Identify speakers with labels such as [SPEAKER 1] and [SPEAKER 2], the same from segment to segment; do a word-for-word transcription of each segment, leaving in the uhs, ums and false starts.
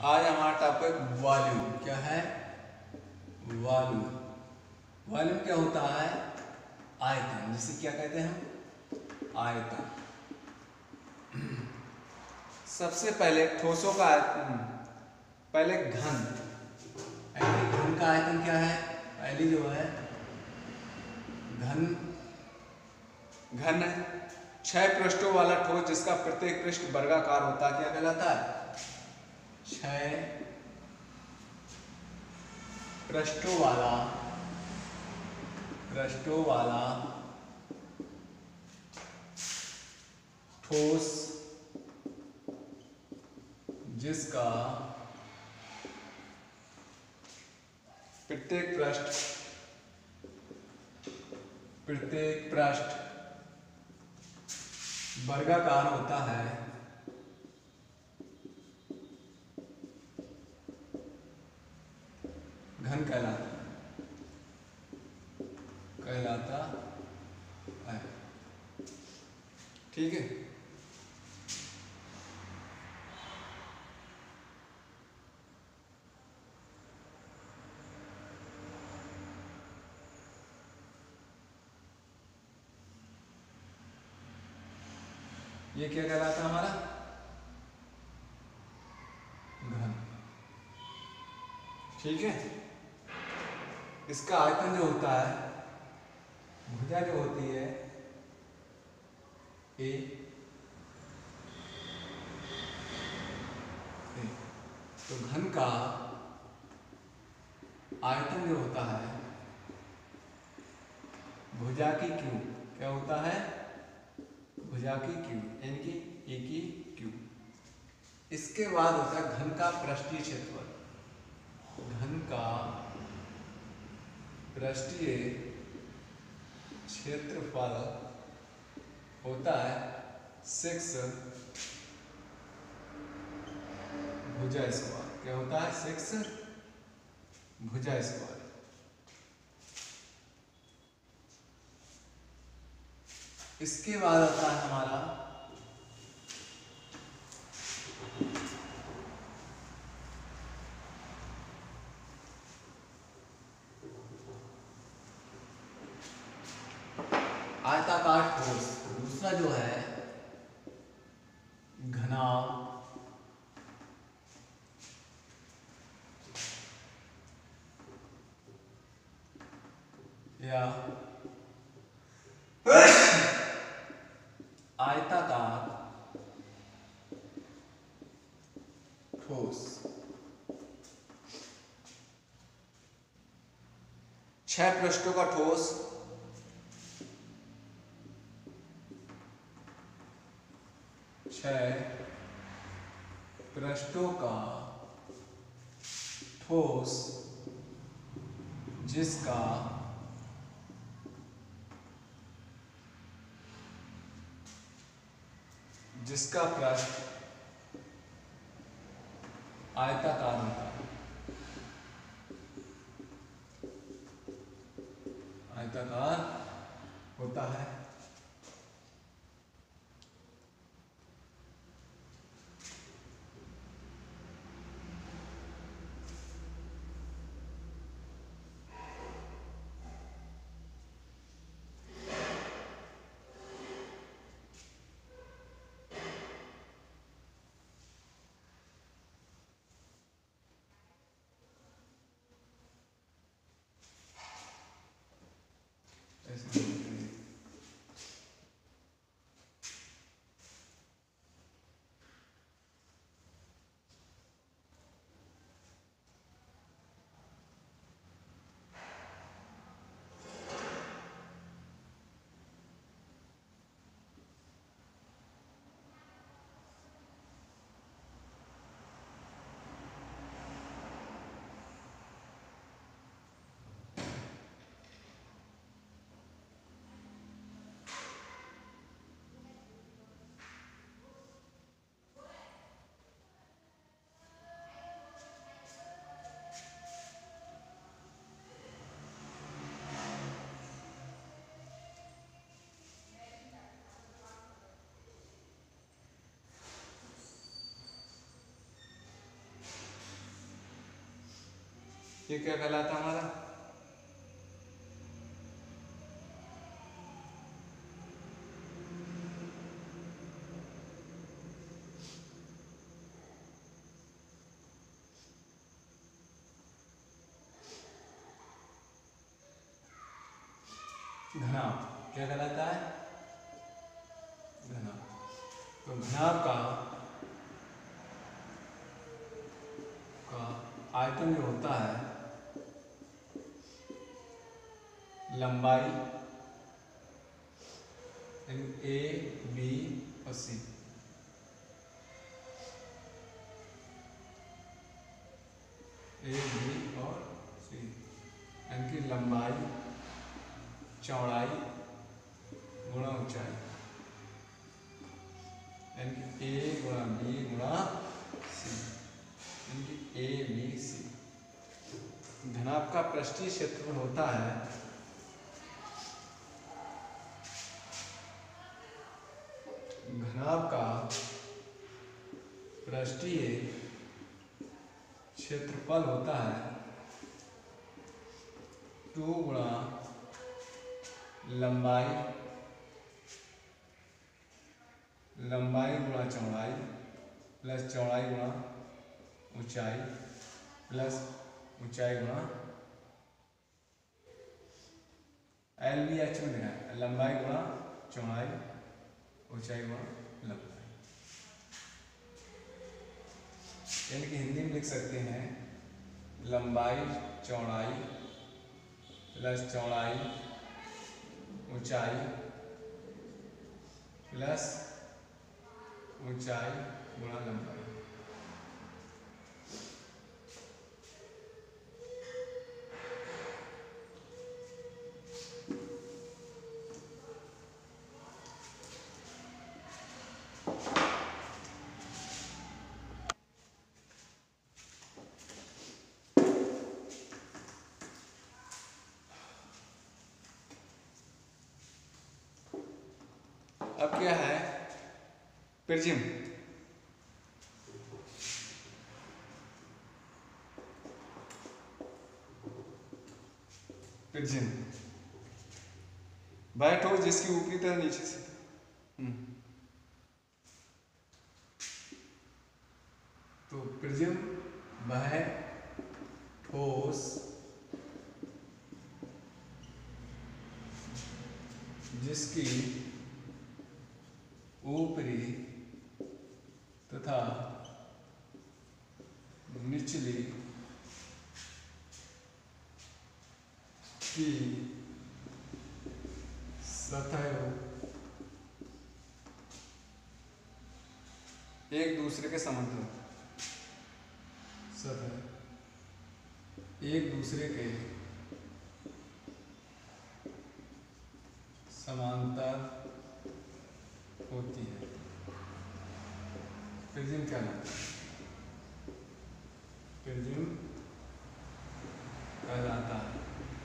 [SPEAKER 1] आज हमारा topic volume क्या है। वॉल्यूम वॉल्यूम क्या होता है? आयतन, जिसे क्या कहते हैं हम? आयतन। सबसे पहले ठोसों का आयतन, पहले घन। घन का आयतन क्या है? पहली जो है घन घन छह पृष्ठों वाला ठोस जिसका प्रत्येक पृष्ठ वर्गाकार होता है, क्या कहलाता है? छह पृष्ठों वाला पृष्ठों वाला ठोस जिसका प्रत्येक पृष्ठ प्रत्येक पृष्ठ वर्गाकार होता है, घन कहलाता कहलाता है। ठीक है। ये क्या कहलाता है हमारा? घन। ठीक है। इसका आयतन जो होता है, भुजा जो होती है ए, ए तो घन का आयतन जो होता है भुजा की क्यू, क्या होता है? भुजा की क्यू यानी कि ए की क्यू। इसके बाद होता है घन का पृष्ठीय क्षेत्रफल। घन का पृष्ठीय क्षेत्रफल होता है सिक्स भुजा स्क्वायर। क्या होता है? सिक्स भुजा स्क्वायर। इसके बाद आता है हमारा आयताकार ठोस। दूसरा जो है घनाभ या आयताकार ठोस। छह पृष्ठों का ठोस छह पृष्ठों का ठोस जिसका जिसका पृष्ठ आयताकार होता है, आयताकार होता है। ये क्या कहलाता हमारा? घनाभ। क्या कहलाता है? घनाभ। तो घनाभ का का आयतन जो होता है, लंबाई ए बी और सी, ए बी और सी, इनकी लंबाई चौड़ाई गुणा ऊंचाई, यानी ए गुणा बी गुणा सी, यानी ए बी सी। घनाभ का पृष्ठीय क्षेत्रफल होता है घनाभ का पृष्ठीय क्षेत्रफल होता है टू गुणा लंबाई लंबाई गुणा चौड़ाई प्लस चौड़ाई गुणा ऊंचाई प्लस ऊंचाई गुणा एल बी एच में देना है, लंबाई गुणा चौड़ाई ऊंचाई गुणा लंबाई। यानी कि हिंदी में लिख सकते हैं लंबाई चौड़ाई प्लस चौड़ाई ऊंचाई प्लस ऊंचाई गुणा लंबाई। अब क्या है? प्रिज्म। प्रिज्म वह ठोस जिसकी ऊपरी तरफ नीचे से तो प्रिज्म वह ठोस जिसकी ऊपरी तथा निचली की सतह एक दूसरे के समांतर सतह एक दूसरे के समांतर होती है। प्रिज्म क्या नाम? प्रिज्म कहलाता है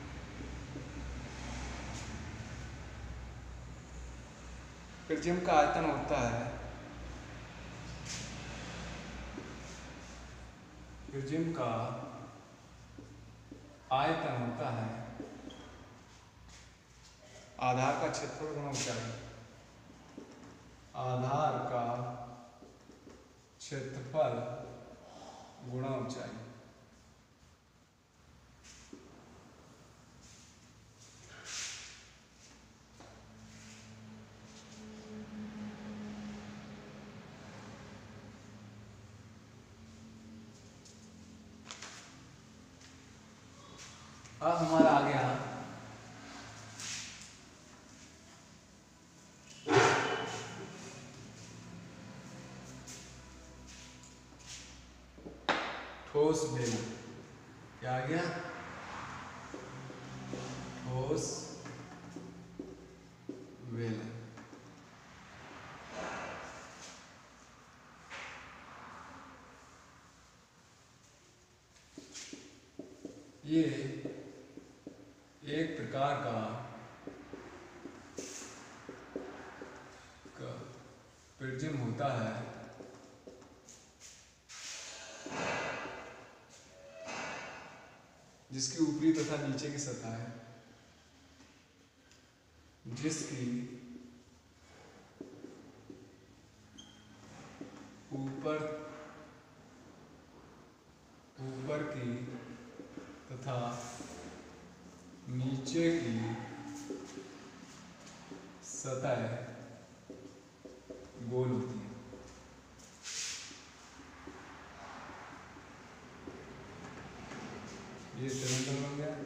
[SPEAKER 1] प्रिज्म का आयतन होता है प्रिज्म का आयतन होता है आधार का क्षेत्रफल गुणा ऊंचाई। आधार का क्षेत्रफल गुणा ऊंचाई। अब हमारा आ गया ठोस बेलन। क्या आ गया? ठोस बेलन। ये एक प्रकार का प्रिज्म होता है जिसकी ऊपरी तथा नीचे की सतह है, जिसकी ऊपर ऊपर की तथा नीचे की सतह गोल होती है। ये सिलेंडर बन गया।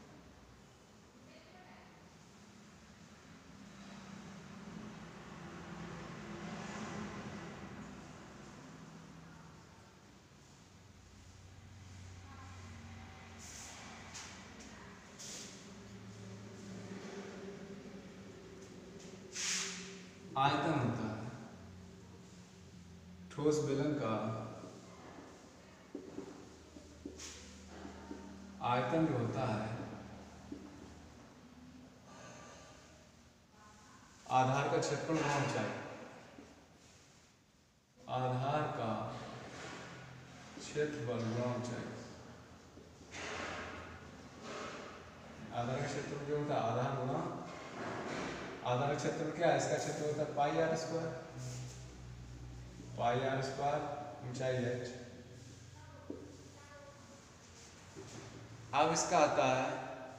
[SPEAKER 1] आयतन होता है ठोस बेलन का, आयतन जो होता है आधार का क्षेत्रफल गुणा ऊंचाई, आधार का क्षेत्रफल गुणा ऊंचाई। आधार का क्षेत्रफल जो होता है आधार गुणा, आधार का क्षेत्रफल क्या है, इसका क्षेत्रफल होता है pi r square, pi r square, ऊंचाई एच। अब इसका आता है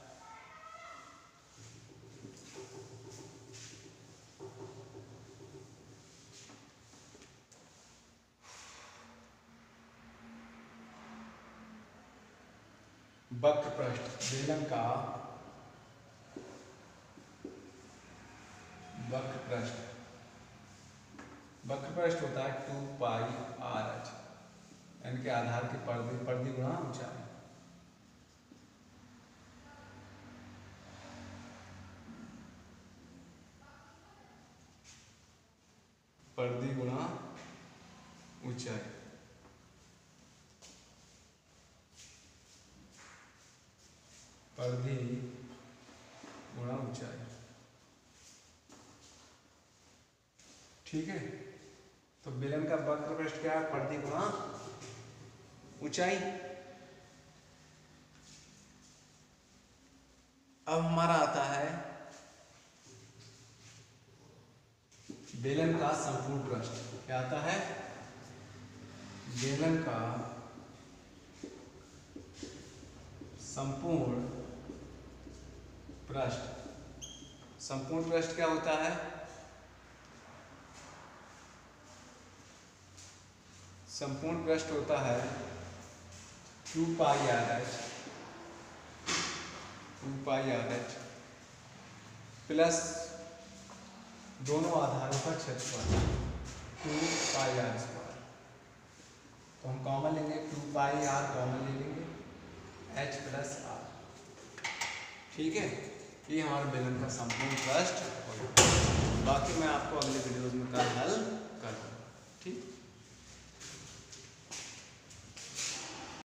[SPEAKER 1] वक्र पृष्ठ बेलन का, वक्र पृष्ठ, वक्र पृष्ठ होता है टू पाई आर एच, यानी कि आधार की परिधि, परिधि गुणा ऊंचाई। परिधि गुणा ऊंचाई। परिधि गुणा ऊंचाई। ठीक है, तो बेलन का वक्र पृष्ठ क्या है, परिधि गुणा ऊंचाई। अब हमारा आता है बेलन का संपूर्ण पृष्ठ। क्या आता है, बेलन का संपूर्ण पृष्ठ। संपूर्ण पृष्ठ क्या होता है, संपूर्ण पृष्ठ होता है two pi r H, two pi r H plus दोनों आधारों का क्षेत्रफल टू पाई आर स्क्वायर। तो हम कॉमन लेंगे, टू पाई आर कॉमन ले लेंगे, एच प्लस आर। ठीक है, ये हमारे बेलन का संपूर्ण पृष्ठ। बाकी मैं आपको अगले वीडियोज में कल हल कर दूँगा। ठीक।